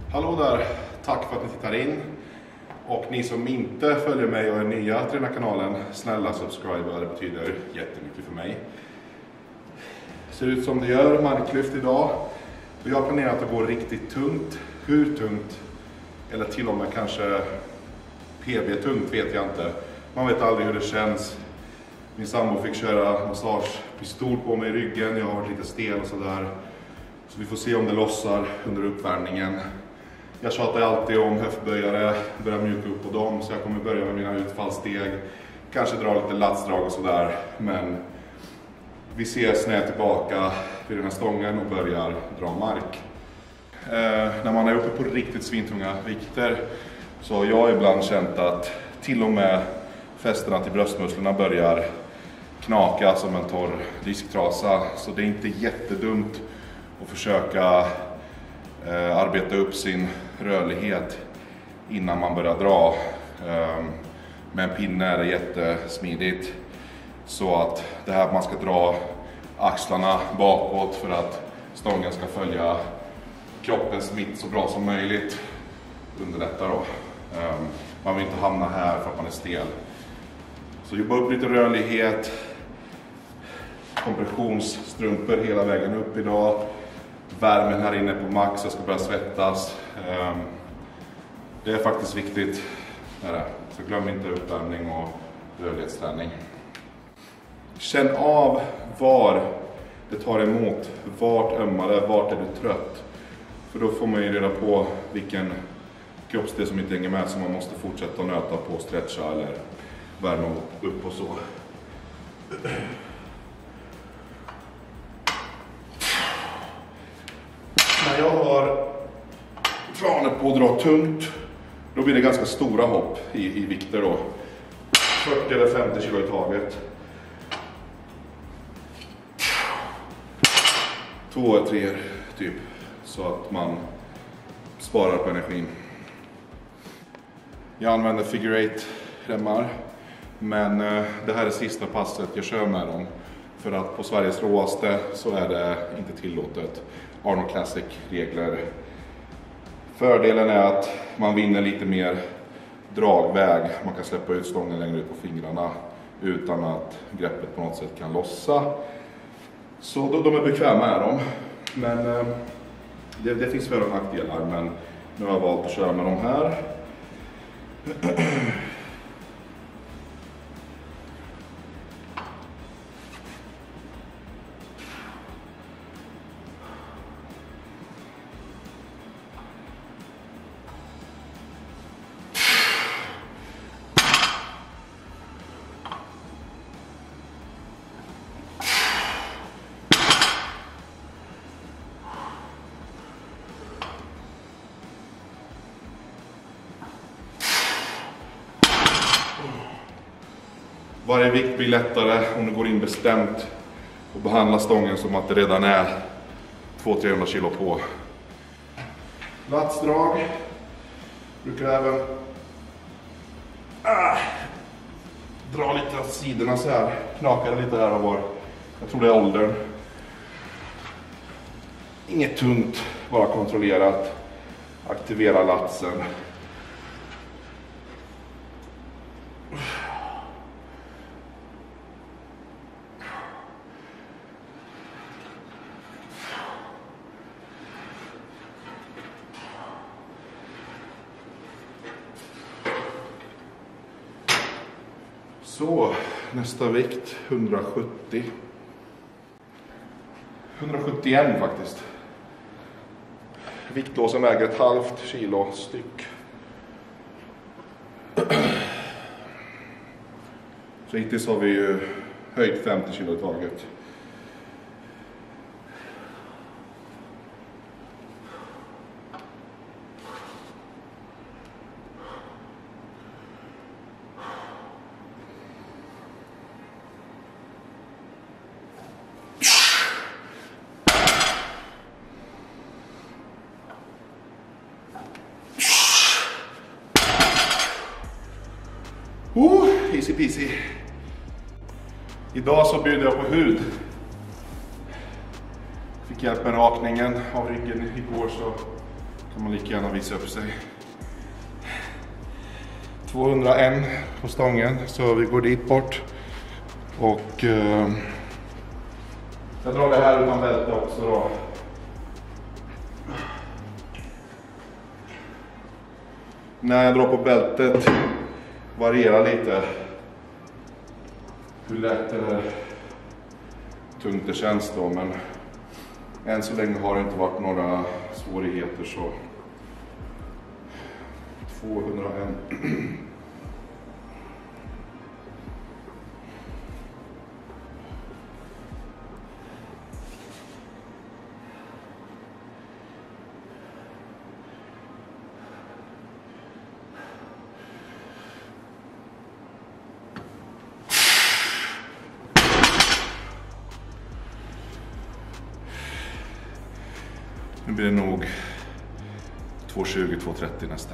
Hallå där, tack för att ni tittar in. Och ni som inte följer mig och är nya till den här kanalen, snälla subscribe, det betyder jättemycket för mig. Ser ut som det gör, marklyft idag. Och jag har planerat att gå riktigt tungt. Hur tungt? Eller till och med kanske PB-tungt vet jag inte. Man vet aldrig hur det känns. Min sambo fick köra massagepistol på mig i ryggen. Jag har varit lite stel och sådär. Så vi får se om det lossar under uppvärmningen. Jag tjatar alltid om höftböjare, börjar mjuka upp på dem. Så jag kommer börja med mina utfallssteg. Kanske dra lite latsdrag och sådär. Men vi ses när jag är tillbaka vid den här stången och börjar dra mark. När man är uppe på riktigt svintunga vikter så har jag ibland känt att till och med fästena till bröstmusklerna börjar knaka som en torr disktrasa. Så det är inte jättedumt att försöka arbeta upp sin rörlighet innan man börjar dra. Med en pinne är det jättesmidigt. Så att det här man ska dra axlarna bakåt för att stången ska följa kroppens mitt så bra som möjligt under detta då. Man vill inte hamna här för att man är stel. Så jobba upp lite rörlighet. Kompressionsstrumpor hela vägen upp idag. Värmen här inne på max, jag ska börja svettas. Det är faktiskt viktigt. Så glöm inte uppvärmning och rörlighetsträning. Känn av var det tar emot. Vart ömmar det, vart är du trött. För då får man ju reda på vilken kroppsdel som inte hänger med som man måste fortsätta nöta på, stretcha eller värma upp och så. När jag har planer på att dra tungt, då blir det ganska stora hopp i vikter då. 40 eller 50 kilo i taget. 2-3 typ. Så att man sparar på energin. Jag använder figure 8-remmar. Men det här är sista passet jag kör med dem. För att på Sveriges råaste så är det inte tillåtet. Arnold Classic-regler. Fördelen är att man vinner lite mer dragväg. Man kan släppa ut stången längre ut på fingrarna utan att greppet på något sätt kan lossa. Så de är bekväma är de. Men det finns för- och nackdelar. Men nu har jag valt att köra med de här. Varje vikt blir lättare om du går in bestämt och behandlar stången som att det redan är 200-300 kilo på. Latsdrag. Brukar även dra lite åt sidorna så här. Knakar lite här och var. Jag tror det är åldern. Inget tungt, bara kontrollerat. Aktivera latsen. Så, nästa vikt 170. 171 faktiskt. Viktlåsen väger ett halvt kilo styck. Så hittills har vi ju höjt 50 kilo i taget. Easy peasy. Idag så bjuder jag på hud. Fick hjälp med rakningen av ryggen igår så kan kan man lika gärna visa upp sig. 201 på stången, så vi går dit bort. Och jag drar det här utan bälte också då. När jag drar på bältet varierar lite hur lätt eller tungt det känns då, men än så länge har det inte varit några svårigheter, så 201. Nu blir det nog 2.20-2.30 nästa.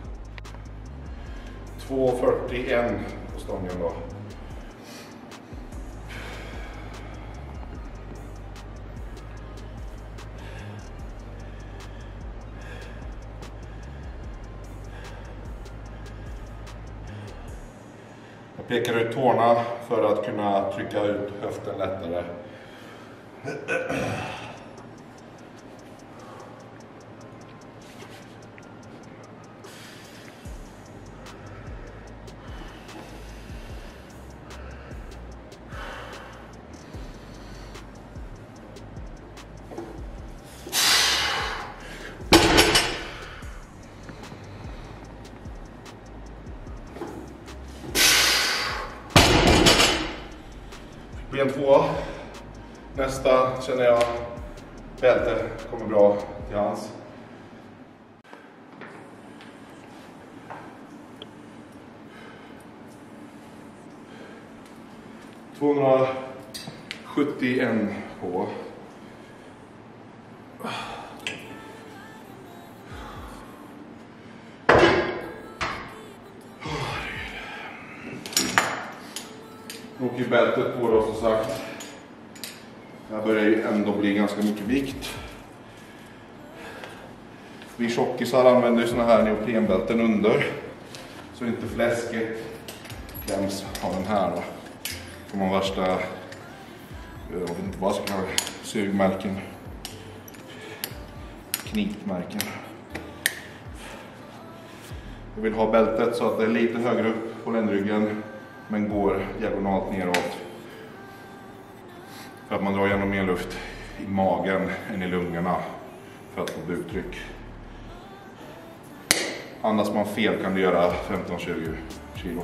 2.41 på stången då. Jag pekar ut tårna för att kunna trycka ut höften lättare. Ben 2. Nästa känner jag bälte kommer bra till hans. ...271 på. Och i bältet på då, som sagt. Jag börjar ju ändå bli ganska mycket vikt. Vi tjockisar använder ju såna här neoprenbälten under. Så inte fläsket kläms av den här då. Får man värsta, jag vet inte vad ska jag sugmärken. Knipmärken. Jag vill ha bältet så att det är lite högre upp på ländryggen. Men går diagonalt neråt. För att man drar igenom mer luft i magen än i lungorna. För att få buktryck. Andas man fel kan du göra 15-20 kilo.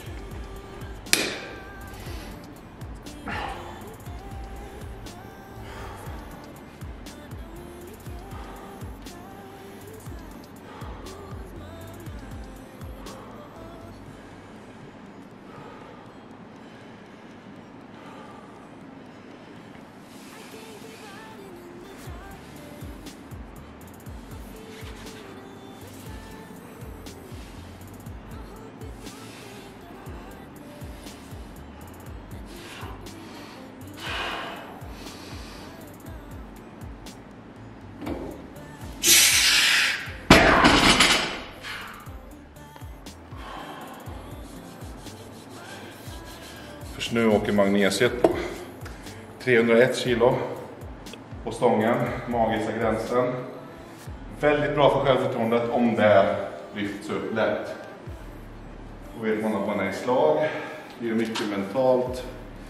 Först nu åker magnesiet på 301 kilo på stången, magiska gränsen. Väldigt bra för självförtroendet om det lyfts upp lätt. Då vet man att man är i slag, det är mycket mentalt.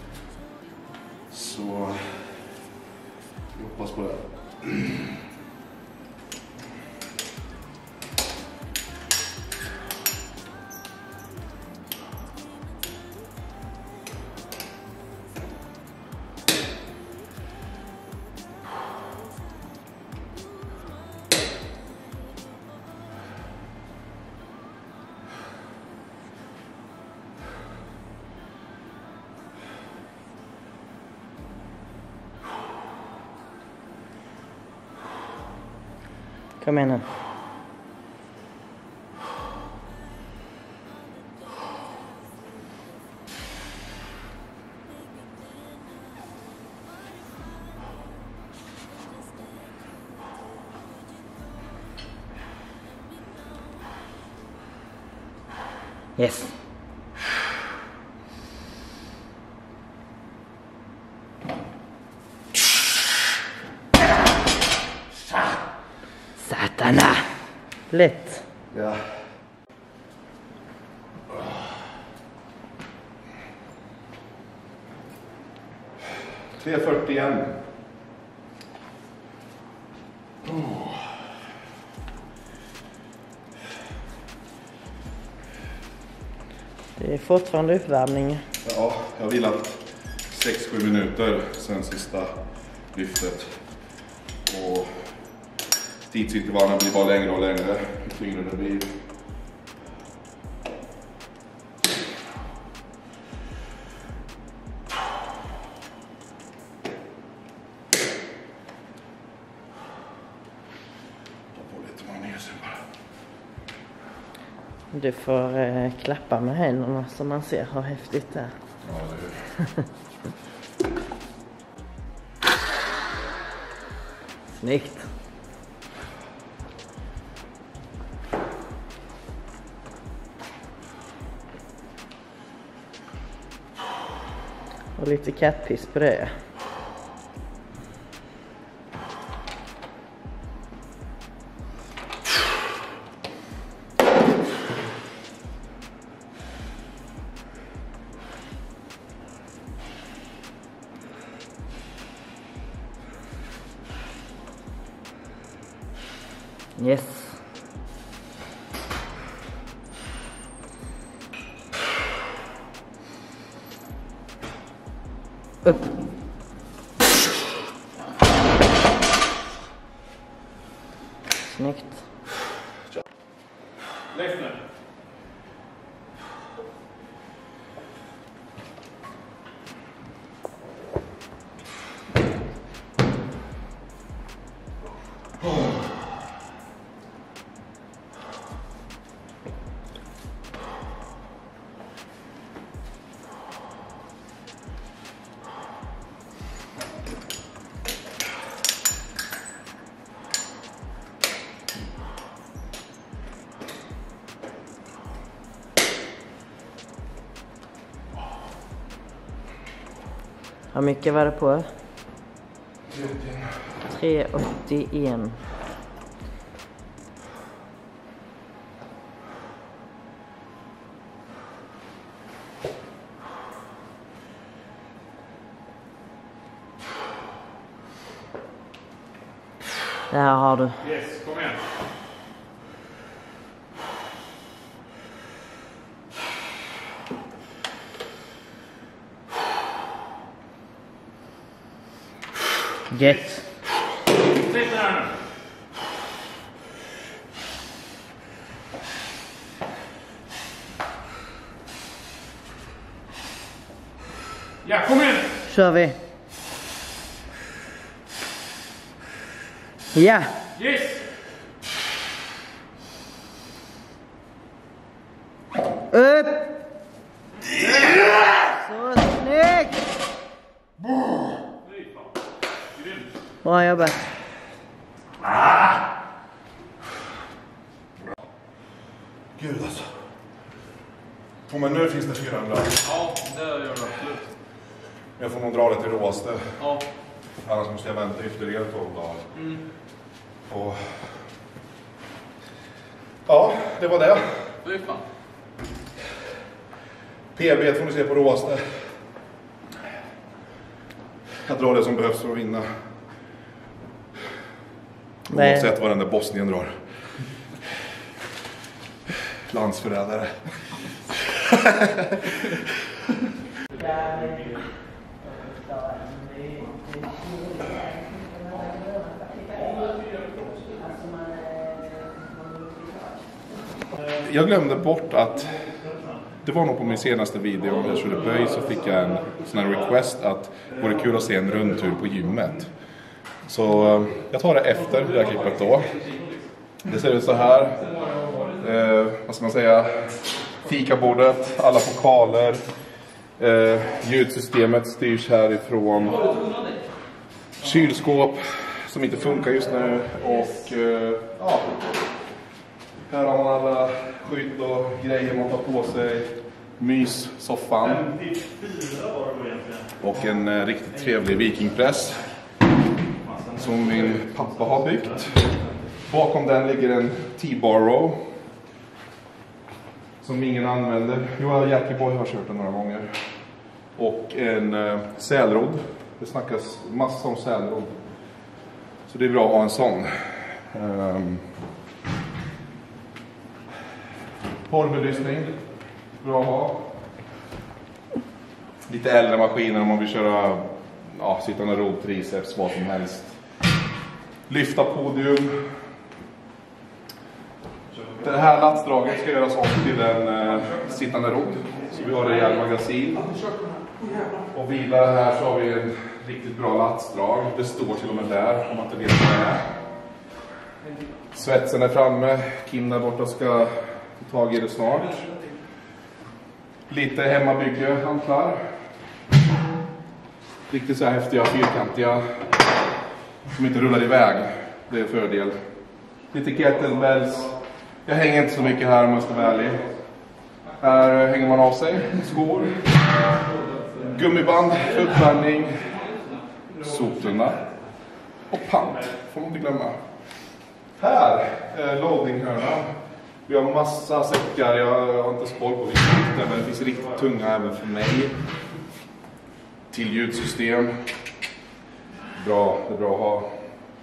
Så jag hoppas på det. Kom igen nu. Yes. Satana. Lätt. Ja. $340 igen. Det är fortfarande uppvärmning. Ja, jag har vilat 6-7 minuter sen sista lyftet. Och tidsintervallerna blir bara längre och längre ju tyngre det blir. Du får klappa med händerna så man ser hur häftigt det är. Ja, det är. Snyggt. Och lite kattpiss på det. Yes. Upp. Snyggt. Leifner. Hur mycket var det på? 381. Det här har du. Yes, kom igen. Get. Sitt här nu. Ja, kom igen. Kör vi. Ja. Yes. Upp. Så snyggt. Bra jobbat. Gud alltså. På mig nu finns det 400. Ja, det gör det absolut. Jag får nog dra det till råaste. Ja. Annars måste jag vänta ytterligare 12 dagar. Och... Ja, det var det. Fy fan. PB får ni se på råaste. Jag drar det som behövs för att vinna. Oavsett vad den där Bosnien drar. Landsförrädare. Jag glömde bort att det var nog på min senaste video när jag körde böj så fick jag en sån här request att det vore kul att se en rundtur på gymmet. Så jag tar det efter det här klippet då. Det ser ut så här. Vad ska man säga? Fikabordet, alla pokaler. Ljudsystemet styrs härifrån. Kylskåp som inte funkar just nu. Och ja, Här har man alla skydd och grejer man tar på sig. Myssoffan. Och en riktigt trevlig vikingpress som min pappa har byggt. Bakom den ligger en T-bar row som ingen använder. Jo, Jackie Boy har kört den några gånger. Och en sälrodd. Det snackas massa om sälrodd. Så det är bra att ha en sån. Porrbelysning. Bra att ha. Lite äldre maskiner om man vill köra sittande rodd, triceps, vad som helst. Lyfta podium. Det här latsdraget ska göras om till en sittande rodd. Så vi har rejäl magasin. Och vidare här så har vi en riktigt bra latsdrag. Det står till och med där om man inte vet vad det är. Svetsen är framme. Kim där borta ska ta tag i det snart. Lite hemmabygge hantlar. Riktigt så här häftiga, fyrkantiga. Som inte rullar iväg. Det är en fördel. Lite kettlebells. Jag hänger inte så mycket här om jag ska vara ärlig. Här hänger man av sig. Skor. Gummiband. Uppvärmning. Soptunna. Och pant. Får man inte glömma. Här är loadinghörnan. Vi har massa säckar. Jag har inte spår på vilka, men det finns riktigt tunga även för mig. Till ljudsystem. Bra, det är bra att ha.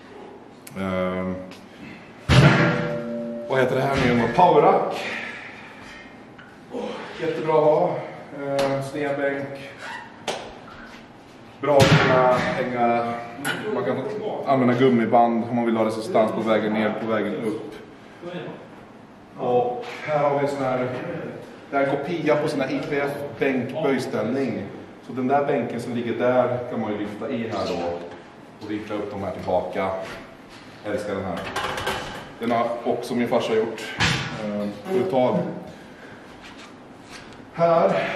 Vad heter det här nu? Powerrack. Jättebra att ha. Snedbänk. Bra att kunna hänga. Man kan använda gummiband om man vill ha resistans på vägen ner, på vägen upp. Och här har vi en sån här. Det är en kopia på sån här IPF-bänkböjställning. Så den där bänken som ligger där kan man ju lyfta i här då. Och vinkla upp de här tillbaka. Jag älskar den här. Den har också min farsa gjort. Uttag. Här.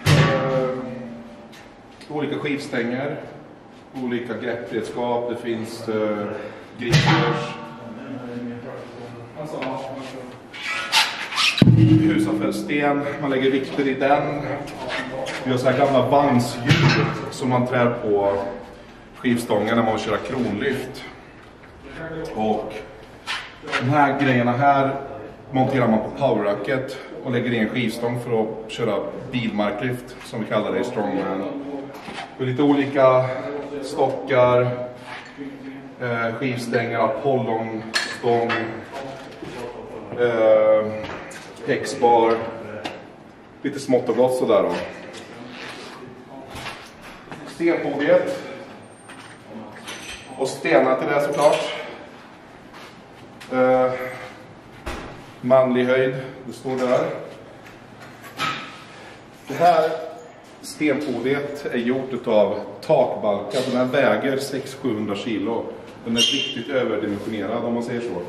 Olika skivstänger. Olika greppredskap. Det finns grippers. Husafällsten. Man lägger vikter i den. Vi har så här gamla vagnshjul som man trär på skivstången när man kör kronlyft. Och de här grejerna här monterar man på powerracket och lägger in en skivstång för att köra bilmarklyft som vi kallar det i strongman. Det är lite olika stockar, skivstänger, Apollon-stång, X-bar, lite smått och gott sådär då. Stenpodiet. Och stenar till det såklart. Manlig höjd, det står där. Det här stenpodiet är gjort av takbalkar. Den här väger 600-700 kilo. Den är riktigt överdimensionerad om man säger så.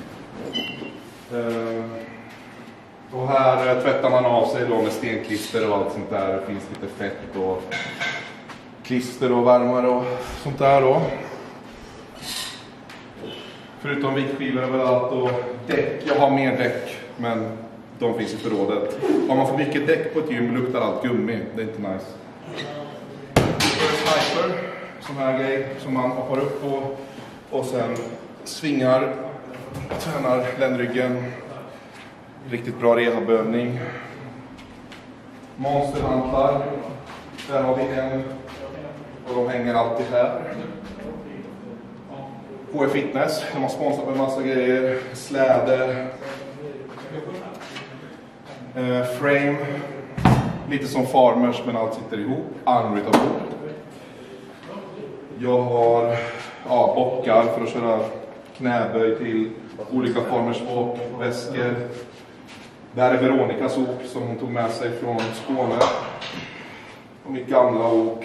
Och här tvättar man av sig då med stenklister och allt sånt där. Det finns lite fett och klister och värmare och sånt där då. Förutom vikskivor överallt och däck. Jag har mer däck, men de finns i förrådet. Om man får mycket däck på ett gym luktar allt gummi. Det är inte nice. Sniper, sån här grej som man hoppar upp på och sen svingar, tränar ländryggen. Riktigt bra rehabövning. Monsterhantlar. Där har vi en. Och de hänger alltid här. HF Fitness. De har sponsrat med massa grejer. Släde. Frame. Lite som Farmers men allt sitter ihop. Unreadable. Jag har bockar för att köra knäböj till olika Farmers bock. Väskor. Det här är Veronicas ok som hon tog med sig från Skåne. Och mitt gamla ok.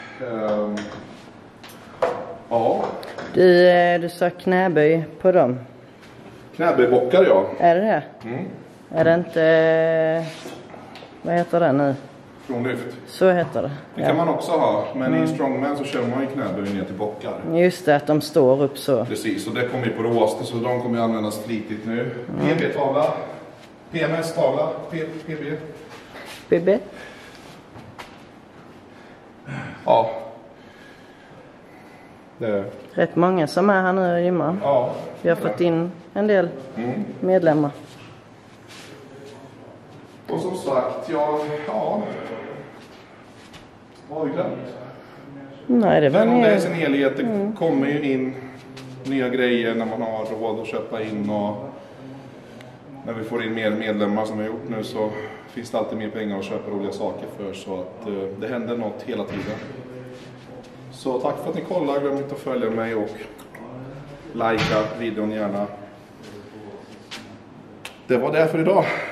Ja. Du sa knäböj på dem. Knäböjbockar, ja. Är det det? Mm. Är det inte... Vad heter det nu? Kronlyft. Så heter det. Det kan man också ha, men i strongman så kör man ju knäböj ner till bockar. Just det, att de står upp så. Precis, och det kommer ju på råste så de kommer ju användas flitigt nu. PB-tavla, PMS-tavla, PB. BB. Ja. Det är... Rätt många som är här nu och gymmar. Ja. Vi har fått in en del medlemmar. Och som sagt, ja. Vad har vi glömt? Nej, det var Men det är ni. sin helhet. Det kommer ju in nya grejer när man har råd att köpa in. Och när vi får in mer medlemmar som vi har gjort nu så finns det alltid mer pengar att köpa roliga saker för. Så att det händer något hela tiden. Så tack för att ni kollar. Glöm inte att följa mig och likea videon gärna. Det var det för idag.